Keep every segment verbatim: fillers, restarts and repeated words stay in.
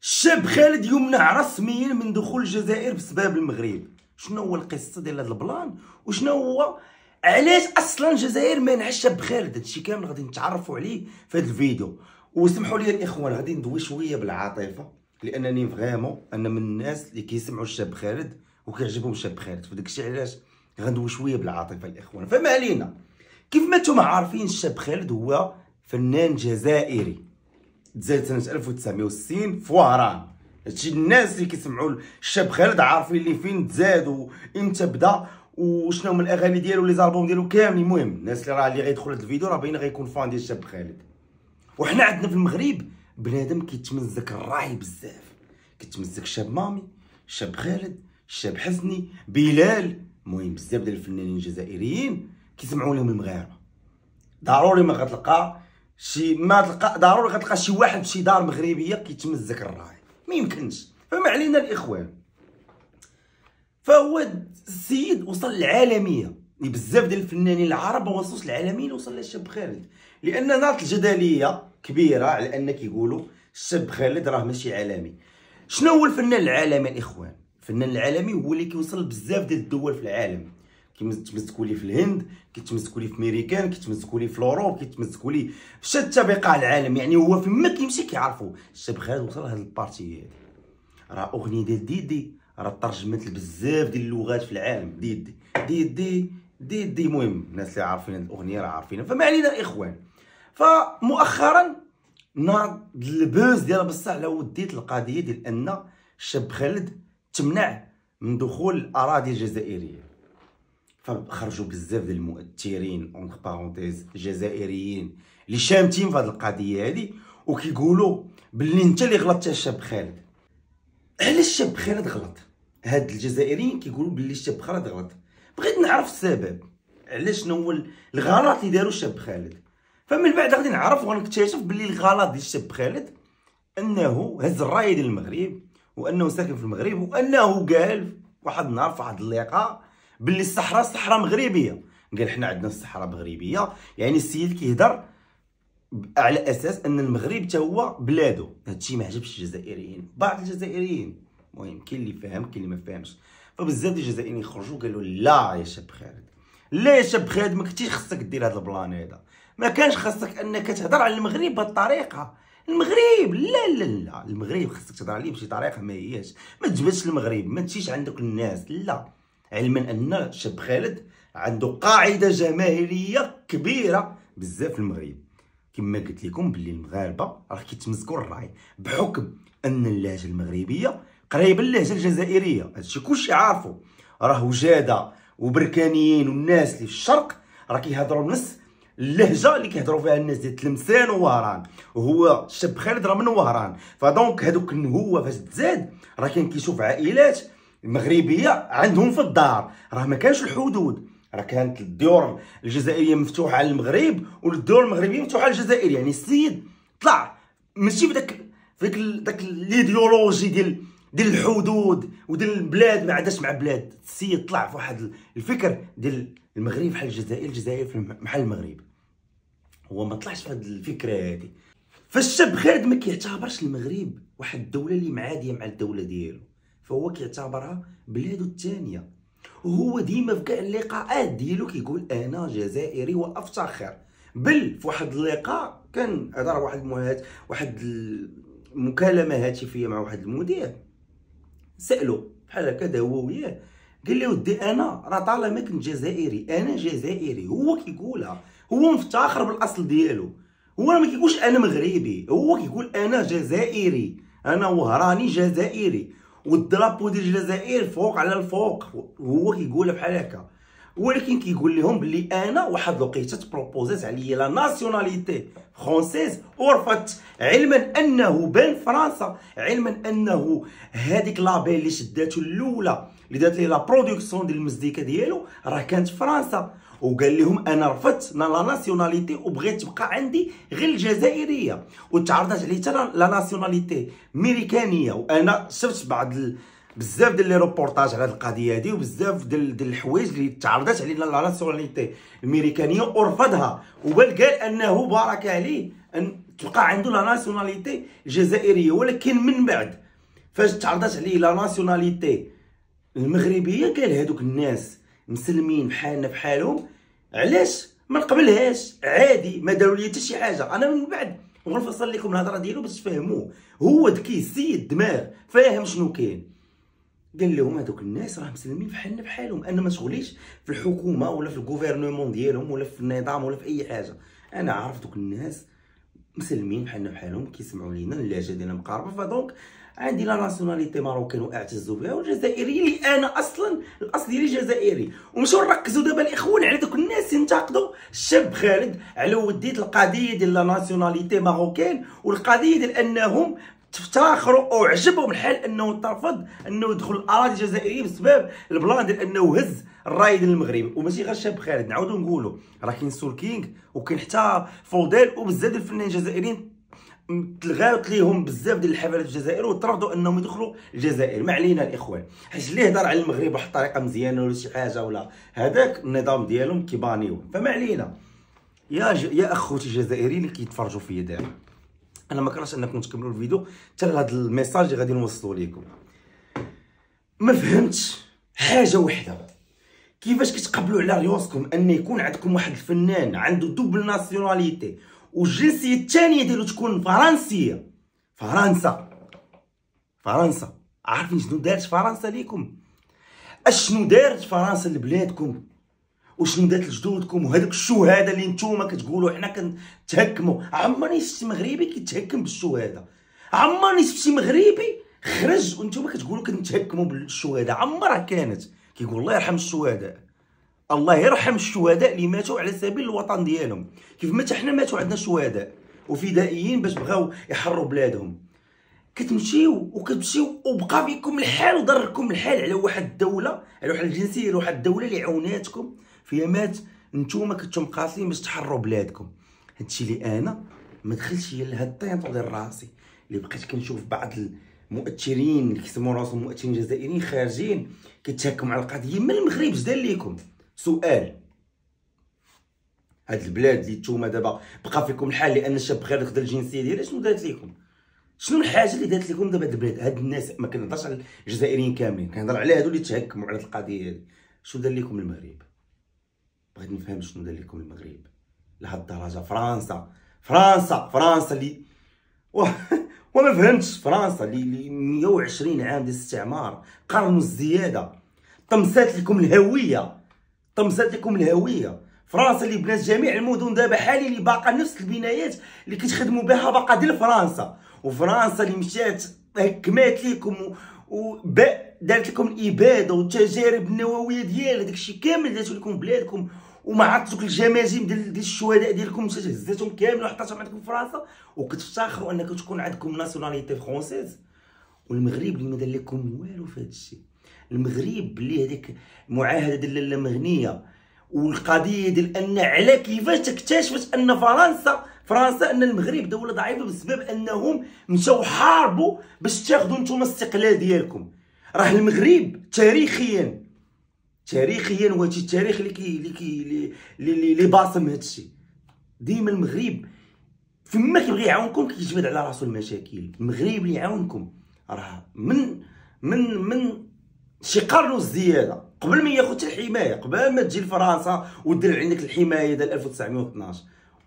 الشاب خالد يمنع رسميا من دخول الجزائر بسبب المغرب. شنو هو القصه ديال هذا البلان وشنو هو علاش اصلا الجزائر مانعه الشاب خالد؟ هادشي كامل غادي نتعرفوا عليه في هذا الفيديو. وسمحوا لي الاخوان غادي ندوي شويه بالعاطفه، لانني فريمون انا من الناس اللي كيسمعوا الشاب خالد وكيعجبهم الشاب خالد، فداكشي علاش غندوي شويه بالعاطفه الاخوان. فما علينا، كيف ما نتوما عارفين الشاب خالد هو فنان جزائري تزاد سنه ألف وتسعمائة وستين في وهران. هادشي الناس اللي كيسمعوا الشاب خالد عارفين اللي فين تزاد وامتى بدا وشنو من الاغاني ديالو لي زالبوم ديالو كاملين. المهم الناس اللي راه اللي غيدخل هذا الفيديو راه باين غيكون فان ديال الشاب خالد. وحنا عندنا في المغرب بنادم كيتمزك الراي بزاف، كيتمزك الشاب مامي، الشاب خالد، الشاب حسني، بلال، المهم بزاف ديال الفنانين الجزائريين كيسمعوا لهم المغاربه. ضروري ما غتلقى شي ما تلقى ضروري غتلقى شي واحد بشي دار مغربيه كيتمزك الراي، ما يمكنش. فما علينا الاخوان، فهو السيد وصل للعالميه، بزاف ديال الفنانين العرب ما وصلوش للعالميه وصل للشاب خالد، لان نارت الجدليه كبيره على ان كيقولوا الشاب خالد راه ماشي عالمي. شنو هو الفنان العالمي الاخوان؟ الفنان العالمي هو اللي كيوصل بزاف ديال الدول في العالم، كيتمسكوا ليه في الهند، كيتمسكوا ليه في امريكان، كيتمسكوا ليه في اوروب، كيتمسكوا ليه في شتى بقاع العالم. يعني هو فيما كيمشي كيعرفوا الشاب خالد وصل لهاد البارتي هادي. راه اغنيه ديال ديدي راه ترجمت لبزاف ديال اللغات في العالم. ديدي ديدي ديدي المهم الناس اللي عارفين هاد الاغنيه راه عارفينها. فما علينا الاخوان، فمؤخرا ناض البوز ديال بصح على وديت القضيه ديال ان الشاب خالد تمنع من دخول الاراضي الجزائريه. فخرجوا بزاف ديال المؤثرين اون بارونتيز جزائريين اللي شامتين في هذه القضيه هذه وكيقولوا باللي انت اللي غلطت يا الشاب خالد. علاش الشاب خالد غلط؟ هاد الجزائريين كيقولوا باللي الشاب خالد غلط. بغيت نعرف السبب علاش شنو هو الغلط اللي دارو الشاب خالد. فمن بعد غادي نعرف وغنكتشف باللي الغلط ديال الشاب خالد انه هز الرايه ديال المغرب، وانه ساكن في المغرب، وانه قال واحد النهار في واحد اللقاء باللي الصحراء صحراء مغربيه. قال حنا عندنا الصحراء مغربيه، يعني السيد كيهضر على اساس ان المغرب حتى هو بلادو. هادشي ما عجبش الجزائريين، بعض الجزائريين، المهم كاين اللي فاهم كاين اللي ما فاهمش. فبزاف ديال الجزائريين خرجوا قالوا لا يا شاب خالد، لا يا شاب خالد، ما كنتيش خصك دير هذا البلان هذا، ما كانش خصك انك تهضر على المغرب بهذه الطريقه. المغرب لا لا لا، المغرب خصك تهضر عليه بشي طريقه ما هياش، ما تجبدش المغرب، ما تمشيش عندك الناس، لا. علما ان الشاب خالد عنده قاعده جماهيريه كبيره بزاف في المغرب. كما قلت لكم باللي المغاربه راه كيتمسكوا الراي بحكم ان اللهجه المغربيه قريبه للهجه الجزائريه. هادشي كلشي عارفو. راه وجاده وبركانيين والناس اللي في الشرق راه كيهضروا نفس اللهجه اللي كيهضروا فيها الناس ديال تلمسان ووهران، وهو الشاب خالد راه من وهران. فدونك هذوك هو فاش تزاد راه كان كيشوف عائلات مغربيه عندهم في الدار، راه ما كانش الحدود، راه كانت الديور الجزائريه مفتوحه على المغرب والديور المغربيه مفتوحه على الجزائر. يعني السيد طلع ماشي بداك فيك داك الايديولوجي ديال ديال الحدود وديال البلاد ما عادش مع بلاد. السيد طلع في واحد الفكر ديال المغرب بحال الجزائر، الجزائر بحال المغرب. هو ما طلعش في هذه الفكره هذه. فالشاب خالد ما كيعتبرش المغرب واحد الدوله اللي معاديه مع الدوله ديالو، فهو كيعتبرها بلادو الثانيه. وهو ديما في كاع اللقاءات ديالو كيقول انا جزائري وافتخر. بل في واحد اللقاء كان هضر واحد المهات واحد المكالمه هاتفيه مع واحد المذيع، سالو بحال هكا هو وياه، قال له ودي انا راه طالما كنت جزائري انا جزائري. هو كيقولها، هو مفتخر بالاصل ديالو، هو ما كيقولش انا مغربي، هو كيقول انا جزائري، انا وهراني جزائري، والدرابو ديال الجزائر فوق على الفوق، هو كيقولها بحال هكا. ولكن كيقول لهم بلي انا واحد الوقيته تبروبوزات عليا لا ناسيوناليتي فرونسيز ورفضت، علما انه بان فرنسا، علما انه هذيك لابيل اللي شداتو الاولى اللي دارت ليه لا برودكسيون ديال المزيكا ديالو راه كانت فرنسا. وقال لهم انا رفضت لا ناسيوناليتي وبغيت تبقى عندي غير الجزائريه، وتعرضت عليه حتى لا ناسيوناليتي ميريكانيه. وانا شفت بعض ال... بزاف ديال لي روبورتاج على هذه القضيه هذه، وبزاف ديال ديال الحوايج اللي تعرضت عليه لا ناسيوناليتي الميريكانيه ورفضها، وبل قال انه بارك عليه ان تلقى عنده لا ناسيوناليتي الجزائريه، ولكن من بعد فاش تعرضت عليه لا ناسيوناليتي المغربيه قال هادوك الناس مسلمين بحالنا بحالهم، علاش ما نقبلهاش؟ عادي، ما داروا لي حتى شي حاجه. انا من بعد غنفصل لكم الهضره ديالو باش تفهموه. هو ذكي السيد دماغ فاهم شنو كاين. قال لهم هذوك الناس راه مسلمين بحالنا بحالهم، انا ما شغليش في الحكومه ولا في الغوفرنمون ديالهم ولا في النظام ولا في اي حاجه. انا عارف دوك الناس مسلمين بحالنا بحالهم، كيسمعوا لينا، اللهجه ديالنا مقاربه، فدونك عندي لا ناسيوناليتي ماروكان واعتز بها، والجزائري اللي انا اصلا الاصل ديالي جزائري. ومشاو نركزوا دابا الاخوان على دوك الناس ينتقدوا الشاب خالد على وديت القضيه ديال لا ناسيوناليتي ماروكان، والقضيه ديال انهم تفاخروا او عجبهم الحال انه ترفض انه يدخل الاراضي الجزائريه بسبب البلان ديال انه هز الراي ديال المغرب. وماشي غير الشاب خالد، نعاودوا نقولوا راه كاين سول كينغ وكاين حتى فوديل وبزاف ديال الفنانين الجزائريين تلغات ليهم بزاف ديال الحفلات في الجزائر وترفضوا انهم يدخلوا الجزائر. ما علينا الاخوان، حيت اللي هضر على المغرب بواحد الطريقه مزيانه ولا شي حاجه ولا هذاك النظام ديالهم كيبانيو، فما علينا. يا ج... يا اخوتي الجزائريين اللي كيتفرجوا فيا دابا، انا ما كرهتش انكم تكملوا الفيديو حتى لهذا الميساج اللي غادي نوصلوا لكم. ما فهمتش حاجه وحده، كيفاش كتقبلوا على راسكم ان يكون عندكم واحد الفنان عنده دوبل ناسيوناليتي والجنسيه الثانيه ديالو تكون فرنسيه؟ فرنسا فرنسا عارفين شنو دارت فرنسا ليكم؟ اشنو دارت فرنسا لبلادكم؟ وشنو دارت لجدودكم؟ وهذوك الشهاده اللي نتوما كتقولوا حنا كنتهكموا، عمرني شفت مغربي كيتهكم بالشهاده، عمرني شفت شي مغربي خرج وانتوما كتقولوا كنتهكموا بالشهاده، عمرها كانت. كيقول الله يرحم الشهداء، الله يرحم الشهداء اللي ماتوا على سبيل الوطن ديالهم، كيف ما حنا ماتوا عندنا شهداء وفدائيين باش بغاو يحرروا بلادهم. كتمشيو وكتمشيو وبقى فيكم الحال وضركم الحال على واحد الدوله، على واحد الجنسيه، على واحد الدوله اللي عاوناتكم فيها مات نتوما كنتم قاتلين باش تحرروا بلادكم. هادشي اللي انا ما دخلش هي لهاد الطينطو ديال راسي اللي بقيت كنشوف بعض المؤثرين اللي كيسموا راسهم مؤثرين جزائريين خارجين كيتهكموا على القضيه. من المغرب اش دار ليكم؟ سؤال. هاد البلاد اللي نتوما دابا بقى فيكم الحال لان الشاب خالد خدا الجنسيه ديالها، شنو دارت ليكم؟ شنو الحاجه اللي دارت لكم دابا هاد البلاد؟ هاد الناس ما كنهضرش على الجزائريين كاملين، كنهضر على هادو اللي تهكموا على القضيه هادي. شنو دار لكم المغرب؟ بغيت نفهم شنو دار لكم المغرب لهاد الدرجه. فرنسا فرنسا فرنسا اللي وما فهمتش، فرنسا اللي مية وعشرين عام ديال الاستعمار، قرن الزياده، طمسات لكم الهويه، طمسات لكم الهويه. فرنسا اللي بنات جميع المدن دابا حاليا اللي باقا نفس البنايات اللي كتخدموا بها باقا ديال فرنسا. وفرنسا اللي مشات هكمات لكم ودارت لكم الاباده والتجارب النوويه ديالها، داكشي كامل دارتو لكم بلادكم، وما عرفت دوك الجماجم ديال ديال الشهداء ديالكم مشات هزاتهم كامل وحطاتهم عندكم في فرنسا، وكتفتخروا انكم تكون عندكم ناسيوناليتي فرونسيز. والمغرب اللي ما دار لكم والو في هذا الشيء. المغرب اللي هذيك المعاهده ديال لاله مغنيه والقضيه ديال ان على كيفاش تكتشفت ان فرنسا فرنسا ان المغرب دوله ضعيفه بسبب انهم مشاو حاربوا باش تاخذوا نتوما الاستقلال ديالكم. راه المغرب تاريخيا تاريخيا وهادشي التاريخ اللي كي اللي كي اللي اللي باصم هادشي. ديما المغرب فما كيبغي يعاونكم كيجبد على راسو المشاكل. المغرب اللي يعاونكم راه من من من شي قرن والزياده قبل ما ياخذ الحمايه، قبل ما تجي لفرنسا ودير عندك الحمايه ديال ألف وتسعمية واثناش.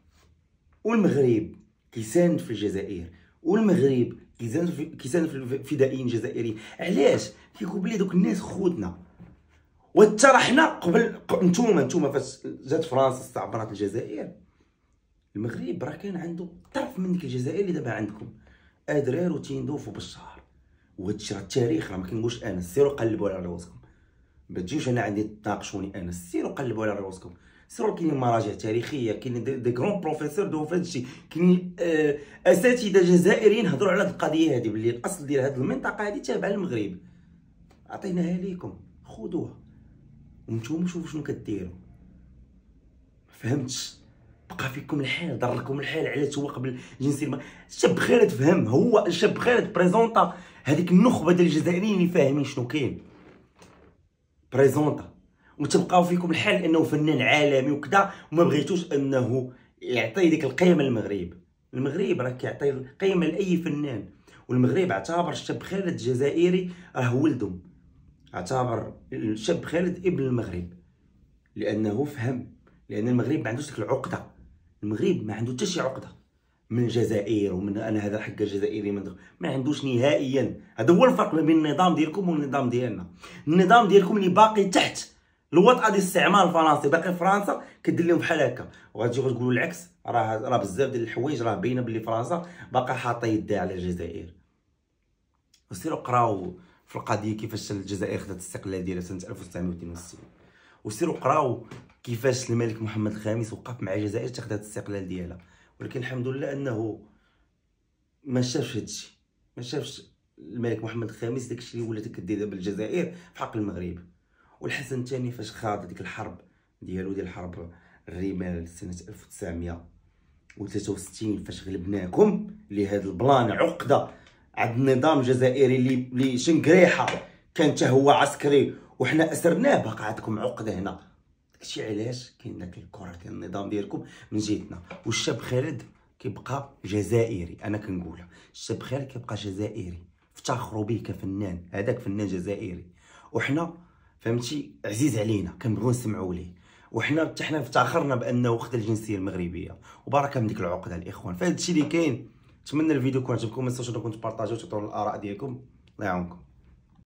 والمغرب كيساند في الجزائر، والمغرب كيساند في كيساند في الفدائيين الجزائريين. علاش؟ كيقول بلي دوك الناس خوتنا. وحتى حنا قبل نتوما نتوما فاش جات فرنسا استعمرت الجزائر، المغرب راه كان عنده طرف من ديك الجزائر اللي دابا عندكم، ادرار وتيندوف وبشار. وهادشي راه التاريخ، راه ما كنقولش انا. سيروا قلبوا على راسكم، ما تجيوش انا عندي تناقشوني انا. سيروا قلبوا على راسكم، سيروا. كاينين مراجع تاريخيه، كاينين دي, دي غرون بروفيسور دو فهادشي، كاينين آه اساتذه جزائريين هضروا على هاد القضيه هادي بلي الاصل ديال هاد المنطقه هادي تابعه للمغرب. عطيناها ليكم، خذوها وانتوما شوفوا شنو كديروا. فهمتش؟ بقى فيكم الحال، ضركم الحال على هو قبل جنسي الم... الشاب خالد فهم، هو الشاب خالد بريزونطا هذيك النخبه ديال الجزائريين اللي فاهمين شنو كاين، بريزونطا. وتبقاو فيكم الحال انه فنان عالمي وكذا، وما بغيتوش انه يعطي ديك القيمه للمغرب. المغرب راه كيعطي القيمه لاي فنان، والمغرب اعتبر الشاب خالد الجزائري راه ولدهم، اعتبر الشاب خالد ابن المغرب لانه فهم، لان المغرب ما عندوش ديك العقده، المغرب ما عنده حتى شي عقده من الجزائر ومن انا هذا حق الجزائري من ما عندوش نهائيا. هذا هو الفرق ما بين النظام ديالكم والنظام ديالنا. النظام ديالكم اللي باقي تحت الوطأة ديال الاستعمار الفرنسي، باقي فرنسا كدير لهم بحال هكا، وغتجيو تقولوا العكس، راه راه بزاف ديال الحوايج راه باينه بلي فرنسا باقا حاطه يدها على الجزائر. وسيروا قراو في القضيه كيفاش الجزائر خدات الاستقلال ديالها سنه ألف وتسعمائة واثنين وستين، وسيروا قراو كيفاش الملك محمد الخامس وقف مع الجزائر حتى خدات الاستقلال ديالها. ولكن الحمد لله انه ما شافش هادشي، ما شافش الملك محمد الخامس داكشي اللي ولات كدير دابا الجزائر في حق المغرب. والحسن الثاني فاش خاض ديك الحرب ديالو ديال حرب الرمال سنه ألف وتسعمائة وثلاثة وستين فاش غلبناكم، اللي هاد البلان عقده عند النظام الجزائري اللي اللي شنكريحه كان حتى هو عسكري وحنا اسرناه، باقا عندكم عقده هنا. داكشي علاش كاين داك الكره ديال النظام ديالكم من جهتنا. والشاب خالد كيبقى جزائري، انا كنقولها الشاب خالد كيبقى جزائري، افتخروا به كفنان، هذاك فنان جزائري، وحنا فهمتي عزيز علينا كنبغيو نسمعوا ليه، وحنا حتى حنا افتخرنا بانه خد الجنسيه المغربيه، وبركه من ديك العقده الاخوان. فهاد الشيء اللي كاين، نتمنى الفيديو يكون عجبكم، ما تنساوش انكم تبارطاجيو وتعطيو الاراء ديالكم، الله يعاونكم.